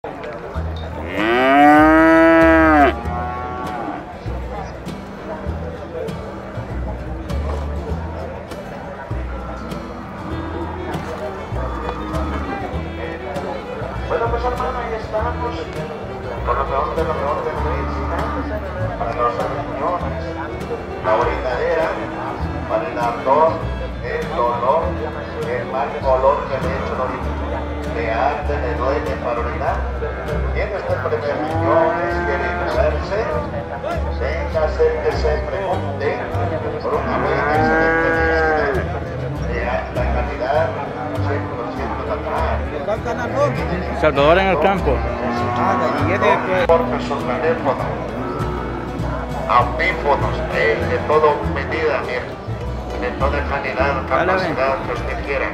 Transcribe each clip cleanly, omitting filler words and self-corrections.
Bueno, pues hermano, ahí estamos, con lo mejor de la medicina, para los riñones, la orinadera, para el ardor, el dolor, el mal olor que le echa el orina, le arde, le duele para orinar. ¿Quién está el primer riñones? ¿Quiere moverse? Venga, acérquese, pregunte por una buena, excelente medicina de alta calidad, 100% natural. Salvador en el campo. Porque sus teléfonos, audífonos, de toda medida, mire, de toda calidad, capacidad que usted quiera.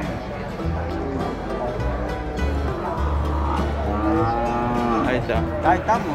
Ahí está. Ahí estamos.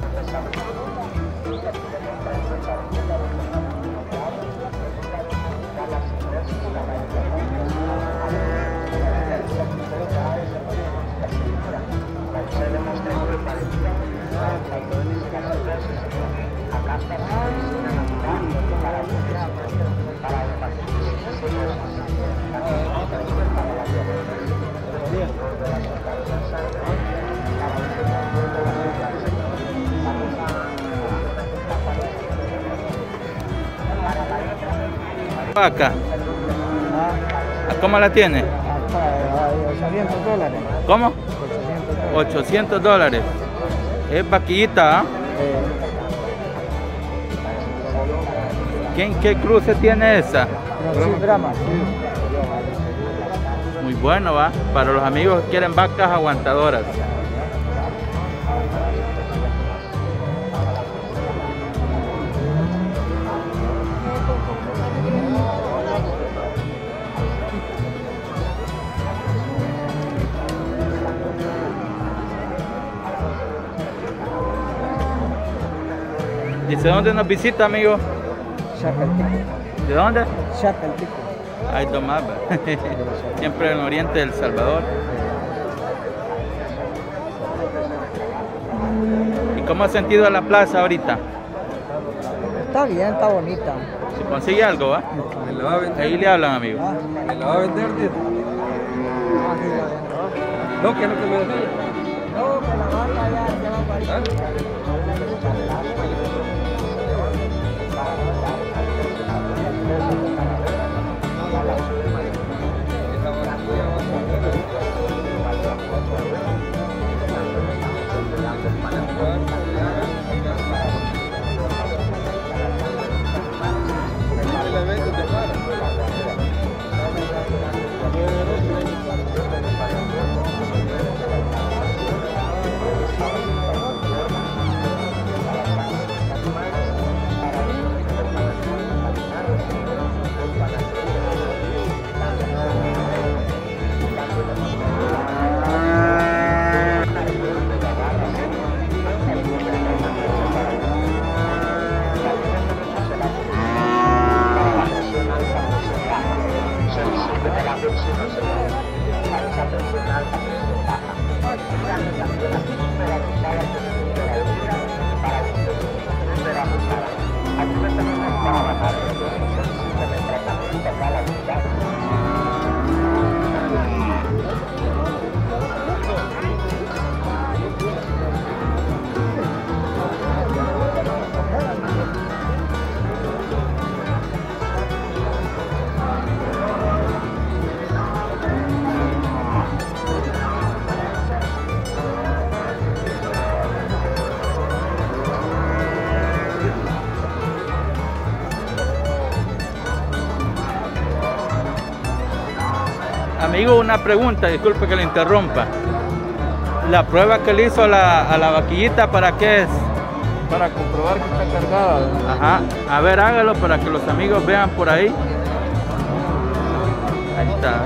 Vaca. ¿Cómo la tiene? $800. ¿Cómo? $800. Es vaquillita, ¿ah? ¿Qué cruce tiene esa? Muy bueno, va. Para los amigos que quieren vacas aguantadoras. ¿Dice dónde nos visita, amigo? Chacaltico. ¿De dónde? Chacaltico. Ahí Tomás, siempre en el oriente del Salvador. ¿Y cómo ha sentido la plaza ahorita? Está bien, está bonita. ¿Se consigue algo, va? ¿Me la va a vender? Ahí le hablan, amigo. ¿Me la va a vender, tío? No, que no te me deje. No, que la vaca ya va para allá. Amigo, una pregunta, disculpe que le interrumpa. La prueba que le hizo a la vaquillita, ¿para qué es? Para comprobar que está cargada. Ajá, a ver, hágalo para que los amigos vean por ahí. Ahí está.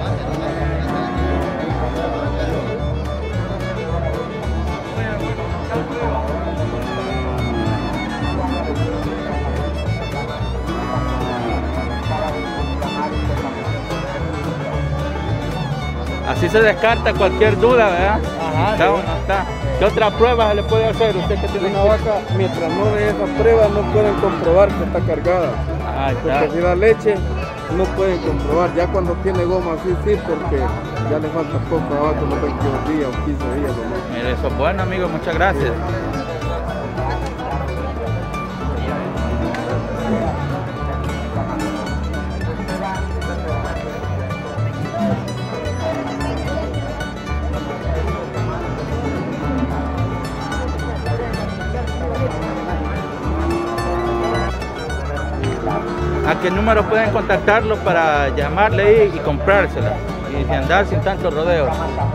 Así se descarta cualquier duda, ¿verdad? Ajá, ¿Está sí. o no está? ¿Qué otra prueba se le puede hacer? Usted que tiene Una vaca, mientras no dé esa prueba, no pueden comprobar que está cargada. Ah, está. Porque si da leche, no pueden comprobar. Ya cuando tiene goma, sí, porque ya le falta poco a vaca, unos 22 días o 15 días. ¿No? Mire, eso es bueno, amigo, muchas gracias. ¿A qué número pueden contactarlo para llamarle ahí y comprársela? Y andar sin tantos rodeos.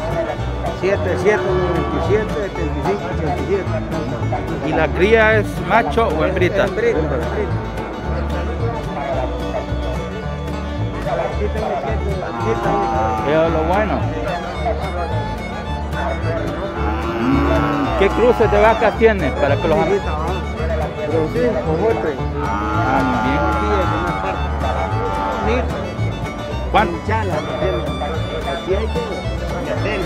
77-97-75-87. ¿Y la cría es macho o hembrita? Hembrita. Eso es lo bueno. ¿Qué cruces de vacas tiene para que los amigos? Pero sí, cojote. Ah, muy bien. ¿Cuánto? Chala, aquí hay que meterle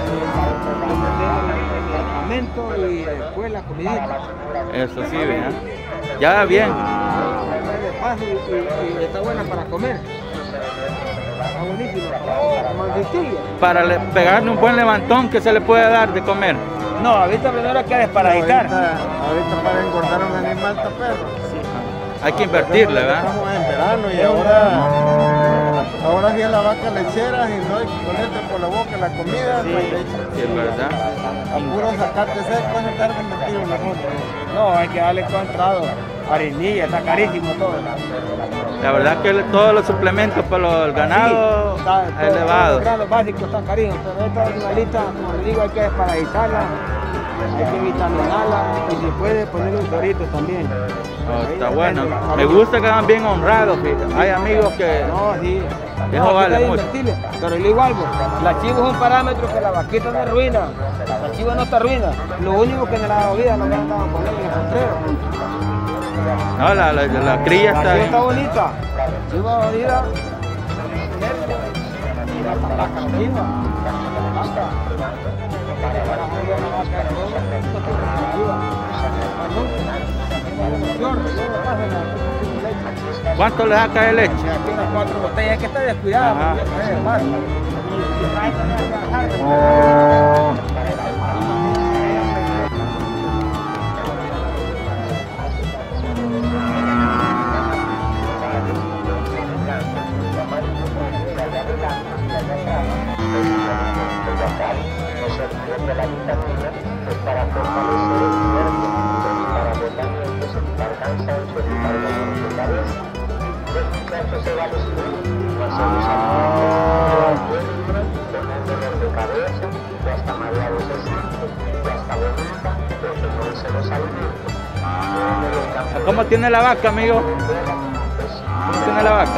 el alimento y después la comidita. Eso sí, ¿verdad? Ya bien. De paso y está buena para comer. Está buenísima. Mantequilla. Para pegarle un buen levantón, ¿qué se le puede dar de comer? No, ahorita primero que desparasitar. Ahorita para engordar un animal está perro. Hay que invertirle, ¿verdad? Estamos en verano y ahora sí a la vaca lechera y no hay con esto por la boca la comida, no hay leche. Sí, es verdad. A puro sacarte seco es estar de mentir una cosa. No, hay que darle contrado. Harinilla, está carísimo todo. La verdad que todos los suplementos para el ganado Sí, es elevado. Los granos básicos están carísimos, pero esta animalita, como le digo, hay que desparasitarla, hay que vitaminarla y se puede poner un torito también. Oh, está bueno. Me gusta que van bien honrados, fíjate. Hay amigos que... No, sí. Eso No, vale aquí mucho. invertirle. Pero le digo algo, la chivo es un parámetro que la vaquita no ruina, la chivo no está ruina. Lo único que en la vida lo que han dado a poner en el potrero. No, la cría La está chivo está bien. bonita, la chivo bonita. Mira esta vaca, la chiva. La vaca. ¿Cuánto le saca de leche? Aquí unas 4 botellas, que está descuidada. Ajá. para fortalecer el cuerpo, para botamientos, para cansancio y para dolores de cabeza. Los muchachos se van a subir, no se usan tener dolor de cabeza, y hasta mareado se siente, y hasta vomita, porque no se los alimentos. ¿Cómo tiene la vaca, amigo? ¿Cómo tiene la vaca?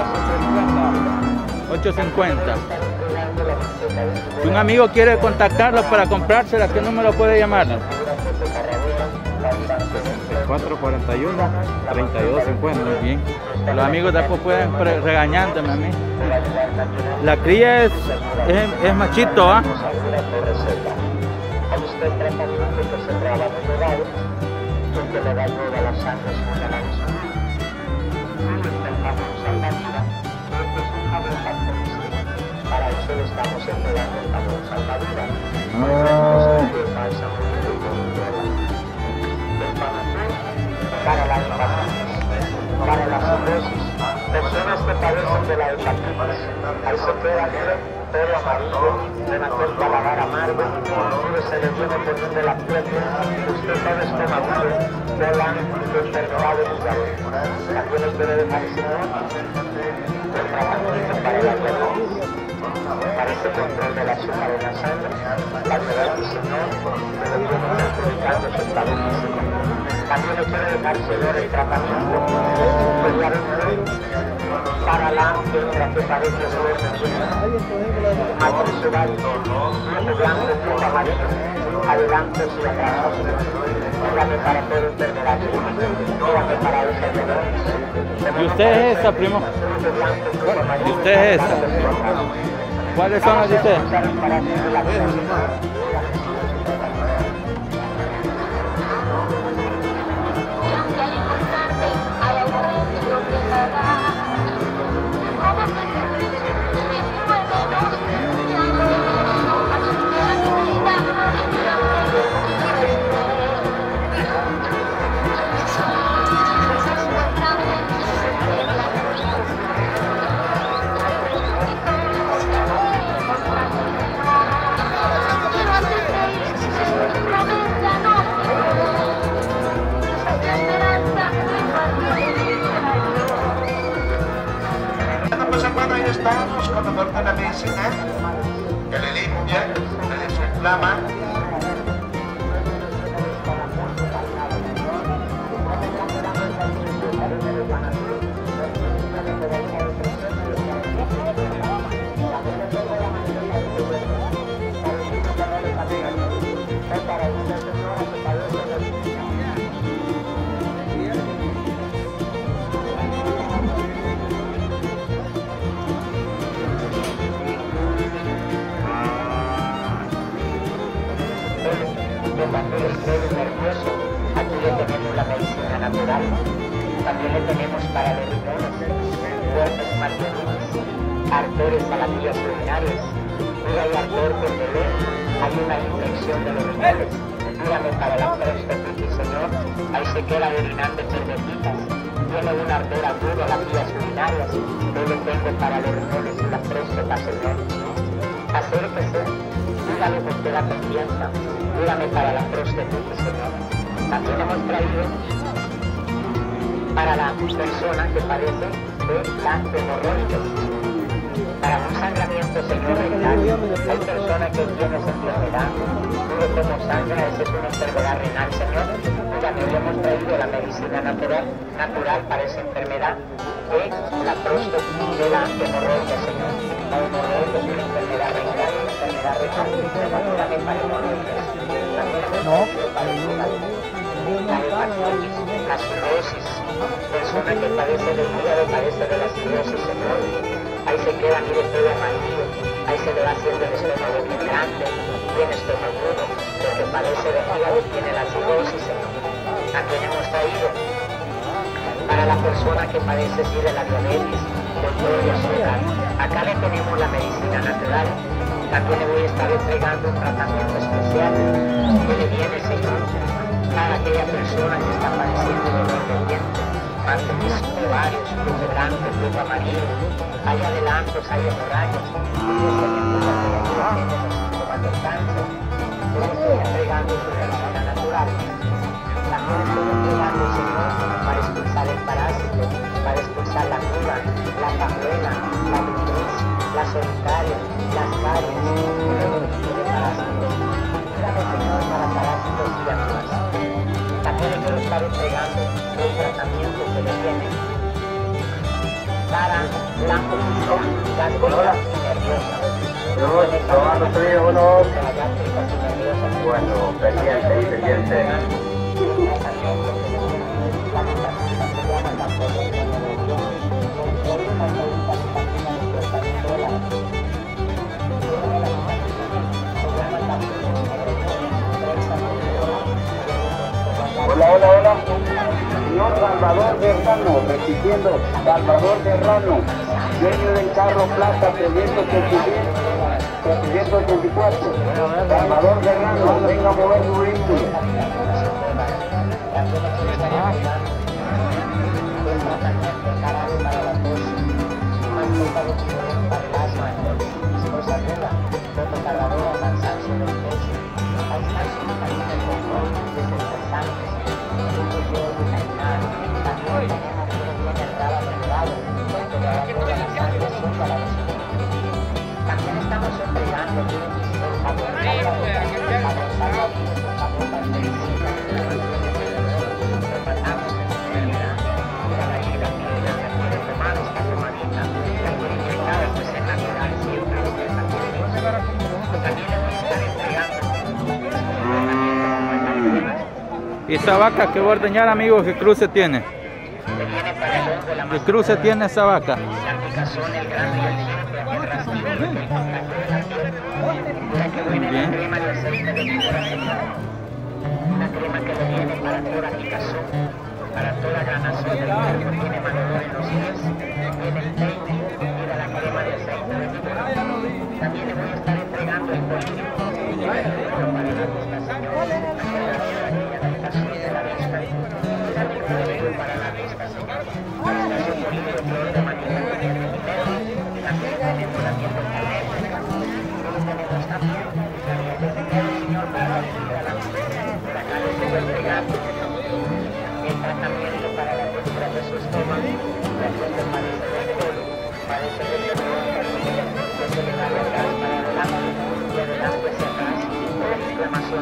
8.50. Si un amigo quiere contactarlo para comprársela, ¿qué número puede llamar? 441-3250. Muy bien. Los amigos después pueden regañándome a mí. La cría es machito, ¿ah? A usted tratamiento que se traba de legado, que le da ayuda a la sangre suya a la insulina. El jabón salvavidas, esto es un jabón característico. Para eso le estamos entregando el jabón salvavidas. Para la hepatitis, para la cirrosis, personas que padecen de la hepatitis, ahí se queda todo amarillo, de aquel paladar amargo, inclusive se le viene poniendo la piel, usted sabe estómago, cola, enfermedades de salud. También les debe dejar el tratamiento para la diabetes, para ese control de la azúcar en la sangre, la ayuda del Señor, le viene multiplicando su estado físico. También le quiere dejar Señor el tratamiento para la hembra que parece ser matrizural, blanco y amarillo, adelante y atrás. Dígame para toda enfermedad, dígame para esa enfermedad. ¿Y usted es esa, primo? ¿Y usted es esa? ¿Cuáles son las de usted? corta la medicina, que le limpia, que le desinflama. Cuando el estrés nervioso, aquí le tenemos la medicina natural. También le tenemos para los riñones, fuertes margarinas, ardores a las vías urinarias. Mira, hay ardor por beber, hay una infección de los riñones. Mírame para la prostatitis, Señor, hay sequera urinante por vertitas. Tiene un ardor agudo a las vías urinarias. Yo le tengo para los riñones y la próstata, Señor. Acérquese, dígale con toda confianza. Dígame para la prostatitis, Señor. También hemos traído para la persona que padece de las hemorroides, para un sangramiento, Señor, renal. Hay personas que tienen esa enfermedad, mire cómo sangra, esa es una enfermedad renal, Señor. Dígame, hoy hemos traído la medicina natural para esa enfermedad de la prostatitis de la hemorroide, Señor. La hemorroide es una enfermedad renal, dígame para hemorroides. La cirrosis, persona que padece del hígado, padece de la cirrosis, Señor. Ahí se queda, mire, todo amarillo, ahí se le va haciendo el estómago muy grande, tiene estómago, el que padece del hígado tiene la cirrosis, Señor. También hemos traído para la persona que padece sí, de la diabetes, control de azúcar. Acá le tenemos la medicina natural. También le voy a estar entregando un tratamiento especial que le viene, Señor, para aquella persona que está padeciendo dolor de vientre, mantener ovarios, flujo grande, flujo amarillo, hay adelantos, hay hemorragias, y ese tiempo de síntomas del cáncer. Yo le estoy entregando su medicina natural. También estoy entregando, Señor, para expulsar el parásito, para expulsar la muda, la cajuela, la lombriz, la solitaria, las caries, todo tipo de parásitos. Dígame, Señor, para parásitos y demás. También le quiero estar entregando un tratamiento que le viene para la úlcera gástrica y nerviosa. Tomando frío, uno. Bueno, pendiente. Hola. Señor Salvador Serrano, repitiendo, Salvador Serrano, dueño del carro Plaza 384. Salvador Serrano, venga a mover su vehículo. También estamos entregando ¿Y esa vaca que voy a ordeñar, amigos, qué cruce tiene? ¿Qué cruce tiene esa vaca? Muy bien. La crema que le viene para toda picazón, para toda granación del cuerpo, tiene manolor en los pies, tiene el peine, mira la crema de aceite de víbora. También le voy a estar entregando el polígrafo para la vista, señor, para la irritación de la vista. Mira el polígrafo para la vista, señor, para el polígrafo flor de manita primero. También tenemos la miel del calero. Tenemos también Señor, para la vida, la mujer, por acá les voy a entregar el tratamiento para la postura de su estómago.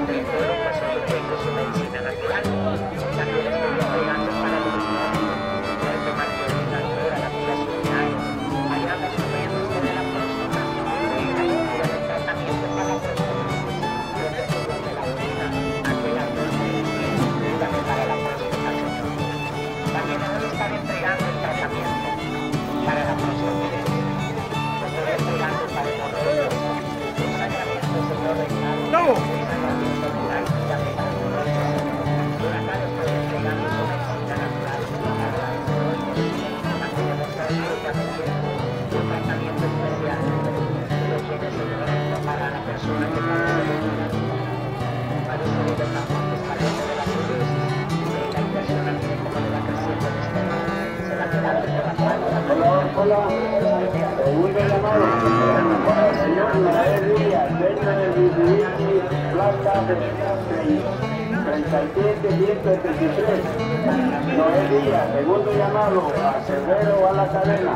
aparte de todo, pues ofreciendo su medicina natural. También estoy entregando para los niños poder tomar violina, la cura surinaria. Ayudando sufriéndose de la próstata, hay un cura de tratamiento para la próstata. De la orina, aquella torta de piel, cúrame para la próstata, Señor. También le voy a estar entregando el tratamiento para la prostatitis. Le estoy entregando para el hemorroides, un sacramento, Señor, reinado. No. Hola, segundo llamado. Señor Noel Díaz, dueño del Mitsubishi Plaza 37173. Noel Díaz, segundo llamado, Acevedo a la cadena.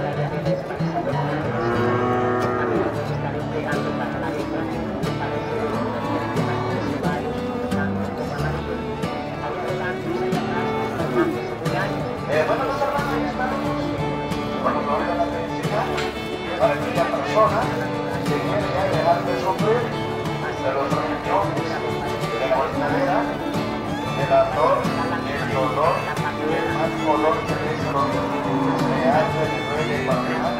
Bueno, los hermanos, ahí estamos. Cuando no venga la felicidad, para aquella persona que viene a dejar de sufrir de los riñones, de la voltadera, del ardor, del dolor, del mal color que ves los niños, se hace de duele para arriba.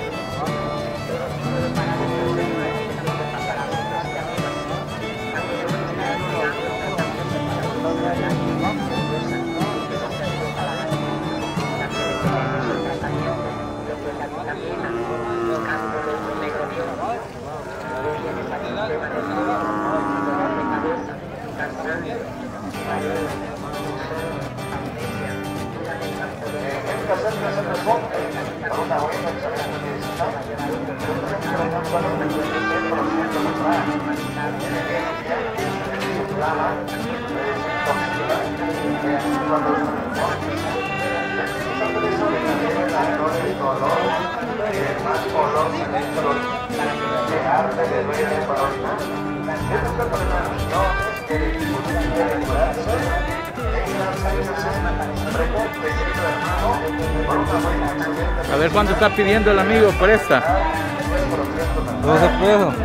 A ver cuánto está pidiendo el amigo por esta. 12 pesos.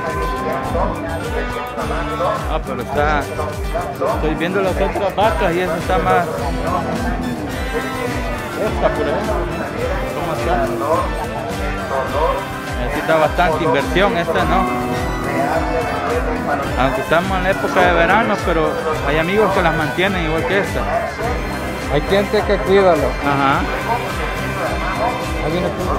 Ah, pero está. Estoy viendo las otras vacas y esa está más. Esta, por ejemplo. ¿Cómo está? Necesita bastante inversión, esta no. Aunque estamos en la época de verano, pero hay amigos que las mantienen igual que esta. Hay gente que cuídalo. Ajá. Ahí viene tú.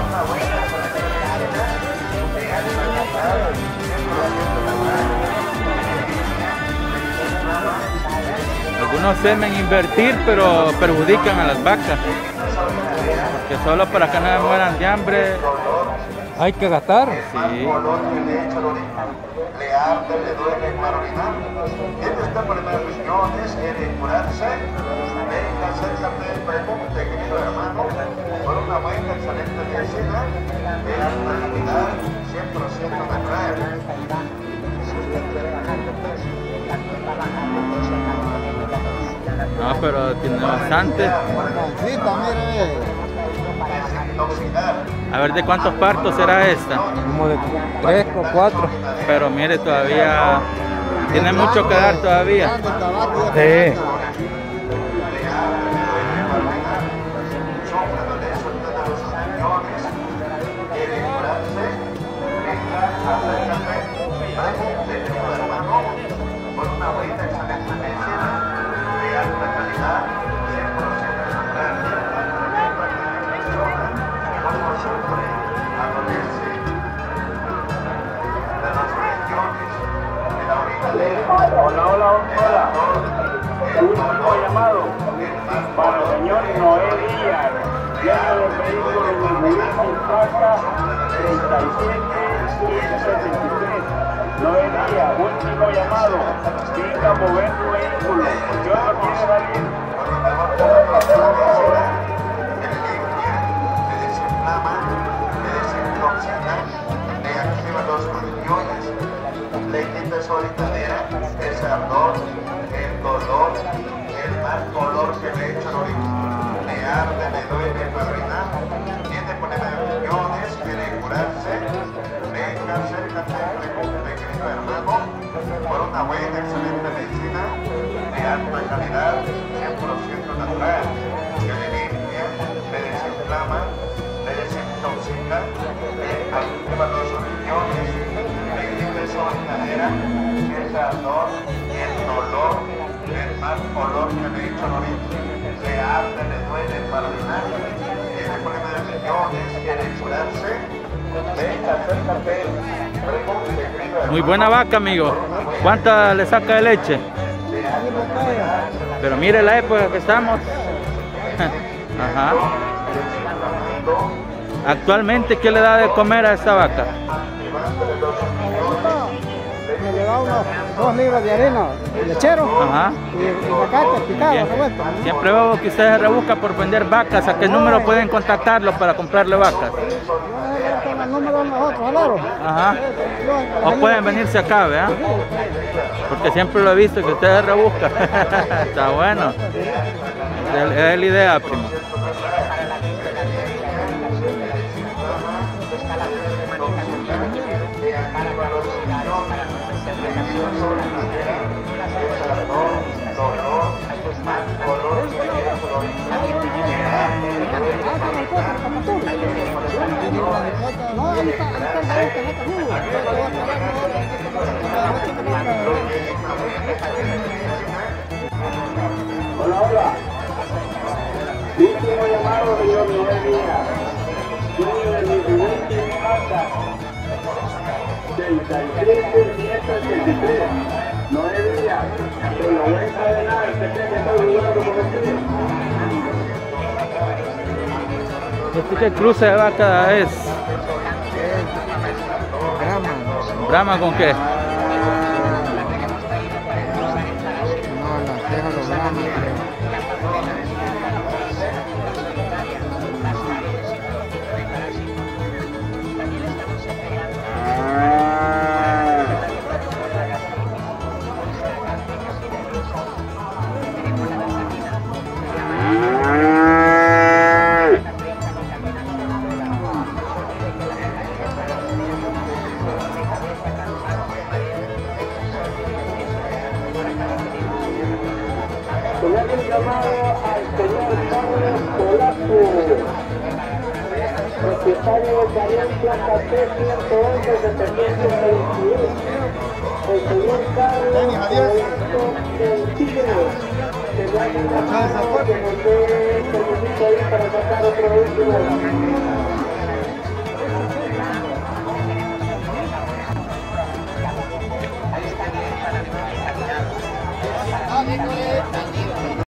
Algunos temen invertir, pero perjudican a las vacas. Porque solo para que no se mueran de hambre. Hay que gastar. Sí. Le arde, le duele para orinar. Tiene usted problemas de riñones, quiere curarse. Venga, acércate, pregunte, querido hermano, por una buena, excelente medicina, de alta calidad, 100% natural. No, pero tiene bastante. A ver, ¿de cuántos partos será esta? Como de 3 o 4. Pero mire, todavía tiene mucho que dar todavía. Sí. Hola. Último llamado para el señor Noel Díaz, dueño del vehículo Mitsubishi Plaza 37173. Noel Díaz, último llamado. Venga a mover tu vehículo. Yo no quiero salir. Le quita su ahorita, el ardor, el dolor, el mal olor que me echa el origen. Me arde, me duele, me orinar. Tiene problemas de riñones, quiere curarse. Venga, acércate, pequeño hermano, por una buena, excelente medicina de alta calidad, 100% natural, que le limpia, le desinflama, le desintoxica, le activa los riñones, le limpia esa orinadera, ese ardor, el dolor, el mal olor que le echa el origen, le arde, le duele para orinar, tiene problemas de riñones, quiere curarse. Venga, acércate, pregunte. Muy buena vaca, amigo. ¿Cuánta le saca de leche? Pero mire la época que estamos. Ajá. Actualmente, ¿qué le da de comer a esta vaca? Le da unos 2 libras de arena, lechero. Ajá. Y zacate, picado, revuelto. Siempre veo que usted se rebusca por vender vacas. ¿A qué número pueden contactarlo para comprarle vacas? El número de nosotros, claro. Ajá. O pueden venirse acá, ¿verdad? Porque siempre lo he visto que usted se rebusca. Está bueno. Es la idea, primo. Hola, hola. Último llamado, señor Noel Díaz. Dueño de mi última casa. 67-183. Noel Díaz. Te lo voy a encadenar, que sé que estoy jugando con usted. ¿Qué cruce de vaca es? Brahma. ¿Brahma con qué? No, las deja los Brahma. Le hago un llamado al señor Carlos Polaco, propietario de Carencia Café 111-721. El señor Carlos Polaco del Tigre. Que le haga un llamado que nos dé permiso ahí para sacar otro vehículo.